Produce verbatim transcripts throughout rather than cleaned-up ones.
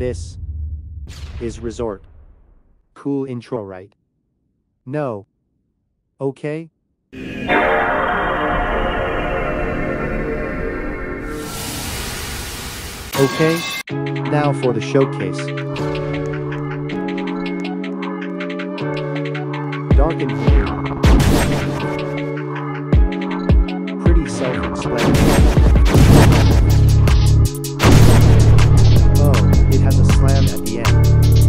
This is Resort. Cool intro, right? No. Okay? Okay? Now for the showcase. Dark and blue. Pretty self-explanatory. Oh, it has a slam at the end.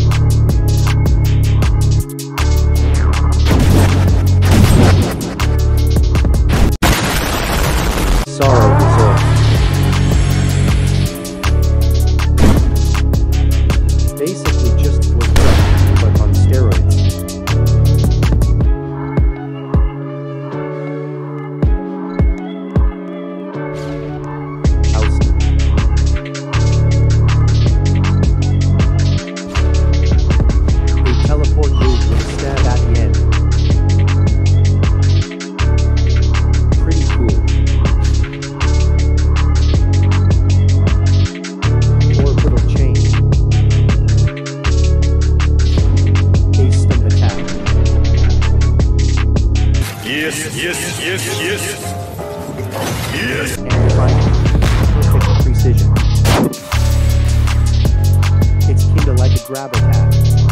Sorrow Resort. Basically just Fortnite, but on steroids. House. A teleport move with a stab at the end. Pretty cool. Orbital chain. Instant attack. Yes, yes, yes, yes. Yes. And triangle. Perfect precision. It's kinda like a grab attack.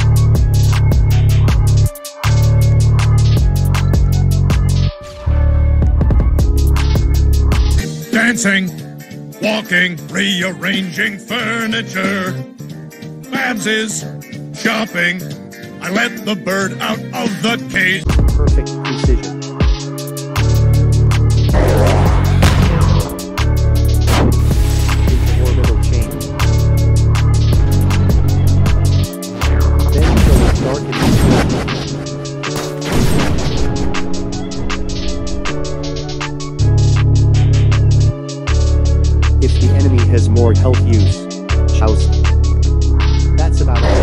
Dancing, walking, rearranging furniture. Babs is shopping. I let the bird out of the cage. Perfect precision. Into orbital chain. Then goes dark and if the enemy has more health use, chouse. That's about it.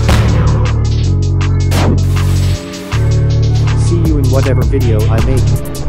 See you in whatever video I make.